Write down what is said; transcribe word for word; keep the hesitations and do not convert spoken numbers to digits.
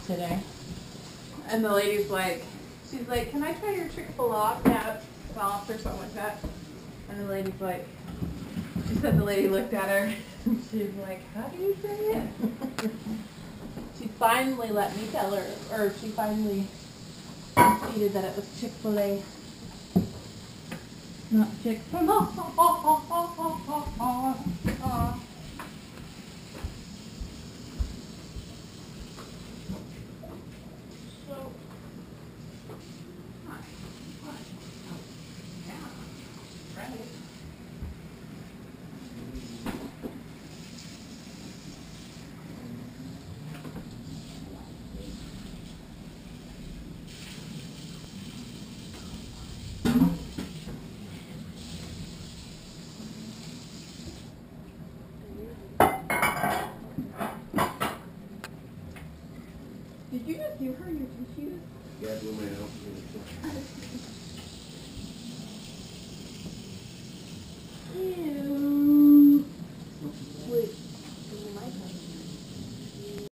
today. And the lady's like, she's like, can I try your Chick-fil-A? Yeah, sauce or something like that. And the lady's like, she said the lady looked at her. She's like, how do you say it? She finally let me tell her, or she finally conceded that it was Chick-fil-A. Not Chick-fil-A. Did you just give her your tissues? Yeah, do my help.